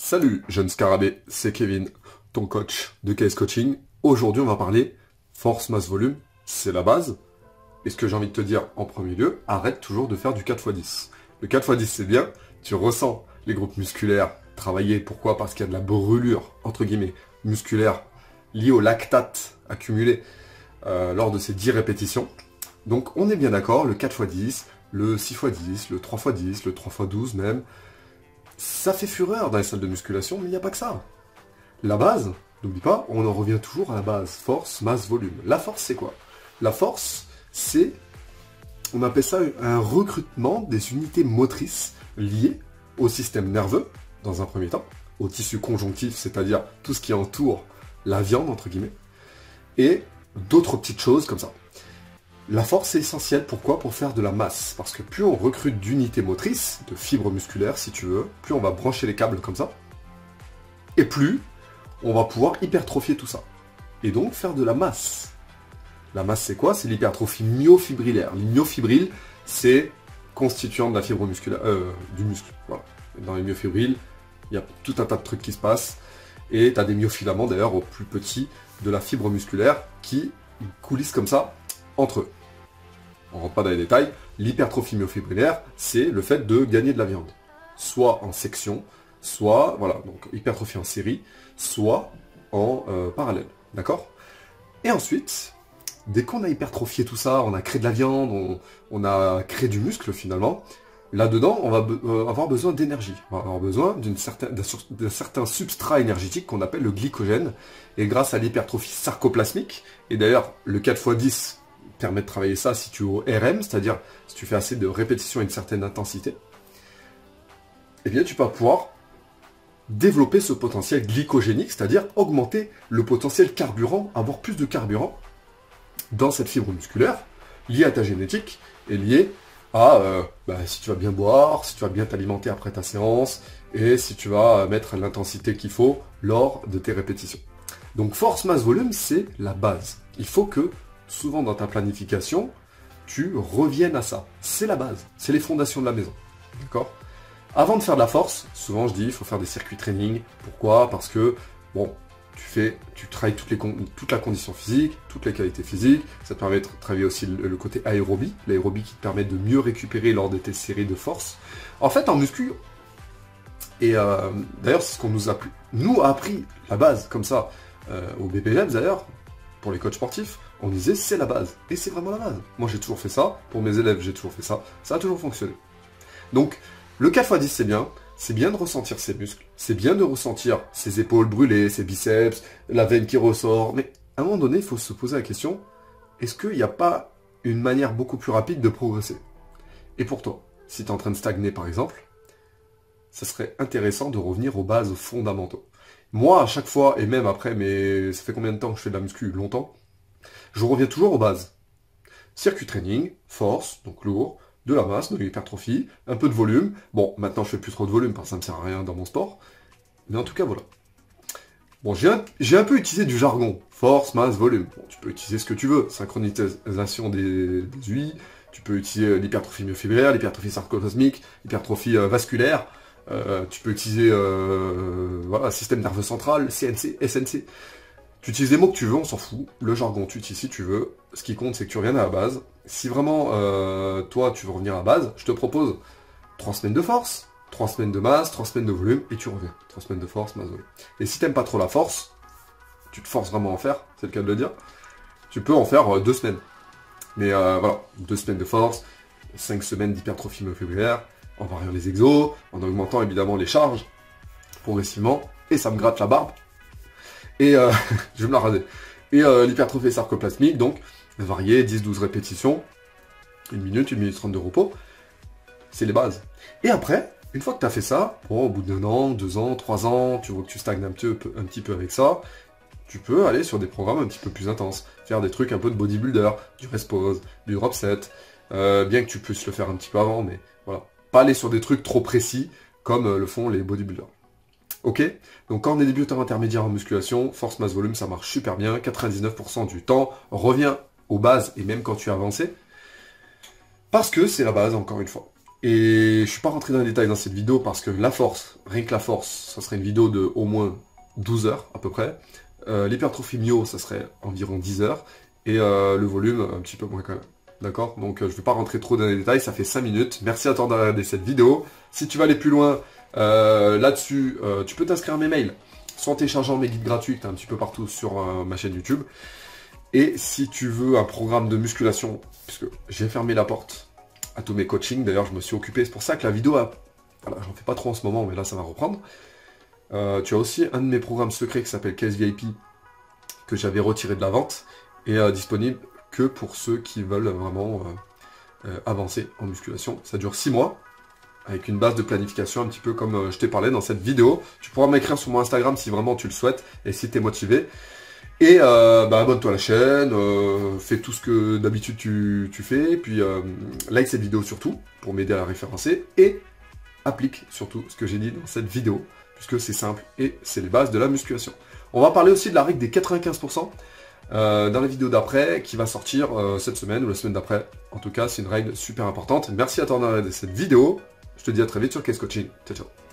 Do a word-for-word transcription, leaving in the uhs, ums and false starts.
Salut jeune scarabée, c'est Kevin, ton coach de K S Coaching. Aujourd'hui on va parler force, masse, volume, c'est la base. Et ce que j'ai envie de te dire en premier lieu, arrête toujours de faire du quatre fois dix. Le quatre fois dix c'est bien, tu ressens les groupes musculaires travailler. Pourquoi? Parce qu'il y a de la brûlure, entre guillemets, musculaire liée au lactate accumulé euh, lors de ces dix répétitions. Donc on est bien d'accord, le quatre fois dix, le six fois dix, le trois fois dix, le trois fois douze même, ça fait fureur dans les salles de musculation, mais il n'y a pas que ça. La base, n'oublie pas, on en revient toujours à la base, force, masse, volume. La force, c'est quoi? La force, c'est, on appelle ça un recrutement des unités motrices liées au système nerveux, dans un premier temps, au tissu conjonctif, c'est-à-dire tout ce qui entoure la viande, entre guillemets, et d'autres petites choses comme ça. La force est essentielle, pourquoi? Pour faire de la masse. Parce que plus on recrute d'unités motrices, de fibres musculaires si tu veux, plus on va brancher les câbles comme ça, et plus on va pouvoir hypertrophier tout ça. Et donc faire de la masse. La masse c'est quoi? C'est l'hypertrophie myofibrillaire. Les myofibrilles, c'est constituant de la fibre musculaire, euh, du muscle. Voilà. Dans les myofibrilles, il y a tout un tas de trucs qui se passent, et tu as des myofilaments d'ailleurs au plus petit de la fibre musculaire qui coulissent comme ça entre eux. On rentre pas dans les détails, l'hypertrophie myofibrillaire, c'est le fait de gagner de la viande. Soit en section, soit, voilà, donc hypertrophie en série, soit en euh, parallèle, d'accord? Et ensuite, dès qu'on a hypertrophié tout ça, on a créé de la viande, on, on a créé du muscle finalement, là-dedans, on va be euh, avoir besoin d'énergie. On va avoir besoin d'un certain, certain substrat énergétique qu'on appelle le glycogène, et grâce à l'hypertrophie sarcoplasmique, et d'ailleurs, le quatre fois dix permet de travailler ça si tu es au R M, c'est-à-dire si tu fais assez de répétitions et une certaine intensité, eh bien tu vas pouvoir développer ce potentiel glycogénique, c'est-à-dire augmenter le potentiel carburant, avoir plus de carburant dans cette fibre musculaire, liée à ta génétique, et liée à euh, bah, si tu vas bien boire, si tu vas bien t'alimenter après ta séance, et si tu vas mettre l'intensité qu'il faut lors de tes répétitions. Donc force, masse, volume, c'est la base. Il faut que souvent dans ta planification, tu reviennes à ça. C'est la base, c'est les fondations de la maison. D'accord? Avant de faire de la force, souvent je dis, il faut faire des circuits training. Pourquoi? Parce que, bon, tu fais, tu travailles toutes les, toute la condition physique, toutes les qualités physiques, ça te permet de travailler aussi le, le côté aérobie, l'aérobie qui te permet de mieux récupérer lors de tes séries de force. En fait, en muscu, et euh, d'ailleurs, c'est ce qu'on nous a, nous a appris, la base, comme ça, euh, au B P G E P S d'ailleurs, pour les coachs sportifs, on disait c'est la base. Et c'est vraiment la base. Moi j'ai toujours fait ça, pour mes élèves j'ai toujours fait ça, ça a toujours fonctionné. Donc le quatre fois dix c'est bien, c'est bien de ressentir ses muscles, c'est bien de ressentir ses épaules brûlées, ses biceps, la veine qui ressort, mais à un moment donné il faut se poser la question, est-ce qu'il n'y a pas une manière beaucoup plus rapide de progresser? Et pour toi, si tu es en train de stagner par exemple, ça serait intéressant de revenir aux bases fondamentaux. Moi, à chaque fois, et même après, mais ça fait combien de temps que je fais de la muscu? Longtemps. Je reviens toujours aux bases. Circuit training, force, donc lourd, de la masse, de l'hypertrophie, un peu de volume. Bon, maintenant je fais plus trop de volume parce que ça ne me sert à rien dans mon sport. Mais en tout cas, voilà. Bon, j'ai un, j'ai un peu utilisé du jargon. Force, masse, volume. Bon, tu peux utiliser ce que tu veux. Synchronisation des, des U I. Tu peux utiliser l'hypertrophie myofibrillaire, l'hypertrophie sarcoplasmique, l'hypertrophie euh, vasculaire. Euh, tu peux utiliser euh, voilà, système nerveux central, C N C, S N C. Tu utilises les mots que tu veux, on s'en fout. Le jargon, tu utilises si tu veux. Ce qui compte, c'est que tu reviennes à la base. Si vraiment, euh, toi, tu veux revenir à la base, je te propose trois semaines de force, trois semaines de masse, trois semaines de volume, et tu reviens. trois semaines de force, masse, volume. Et si t'aimes pas trop la force, tu te forces vraiment à en faire, c'est le cas de le dire, tu peux en faire euh, deux semaines. Mais euh, voilà, deux semaines de force, cinq semaines d'hypertrophie myofibrillaire, en variant les exos, en augmentant évidemment les charges, progressivement, et ça me gratte la barbe. Et euh, je vais me la raser. Et euh, l'hypertrophie sarcoplasmique, donc, varier, dix douze répétitions, une minute, une minute trente de repos, c'est les bases. Et après, une fois que tu as fait ça, bon, au bout d'un an, deux ans, trois ans, tu vois que tu stagnes un petit peu, un petit peu avec ça, tu peux aller sur des programmes un petit peu plus intenses, faire des trucs un peu de bodybuilder, du rest pause, du drop set, euh, bien que tu puisses le faire un petit peu avant, mais voilà. Pas aller sur des trucs trop précis, comme euh, le font les bodybuilders. Ok? Donc quand on est débutant intermédiaire en musculation, force, masse, volume, ça marche super bien. quatre-vingt-dix-neuf pour cent du temps, reviens aux bases, et même quand tu es avancé, parce que c'est la base, encore une fois. Et je suis pas rentré dans les détails dans cette vidéo parce que la force, rien que la force, ça serait une vidéo de au moins douze heures à peu près. Euh, L'hypertrophie myo, ça serait environ dix heures. Et euh, le volume, un petit peu moins quand même. D'accord? Donc euh, je vais pas rentrer trop dans les détails, ça fait cinq minutes. Merci à toi d'avoir regardé cette vidéo. Si tu veux aller plus loin euh, là-dessus, euh, tu peux t'inscrire à mes mails. Soit en téléchargeant mes guides gratuits, que tu as un petit peu partout sur euh, ma chaîne YouTube. Et si tu veux un programme de musculation, puisque j'ai fermé la porte à tous mes coachings, d'ailleurs je me suis occupé, c'est pour ça que la vidéo, a... voilà, j'en fais pas trop en ce moment, mais là ça va reprendre. Euh, tu as aussi un de mes programmes secrets qui s'appelle K S V I P, que j'avais retiré de la vente, et euh, disponible que pour ceux qui veulent vraiment euh, euh, avancer en musculation. Ça dure six mois, avec une base de planification un petit peu comme euh, je t'ai parlé dans cette vidéo. Tu pourras m'écrire sur mon Instagram si vraiment tu le souhaites, et si tu es motivé. Et euh, bah, abonne-toi à la chaîne, euh, fais tout ce que d'habitude tu, tu fais, puis euh, like cette vidéo surtout, pour m'aider à la référencer, et applique surtout ce que j'ai dit dans cette vidéo, puisque c'est simple, et c'est les bases de la musculation. On va parler aussi de la règle des quatre-vingt-quinze pour cent euh, dans la vidéo d'après, qui va sortir euh, cette semaine, ou la semaine d'après. En tout cas, c'est une règle super importante. Merci à toi d'avoir regardé cette vidéo, je te dis à très vite sur K S Coaching. Ciao, ciao.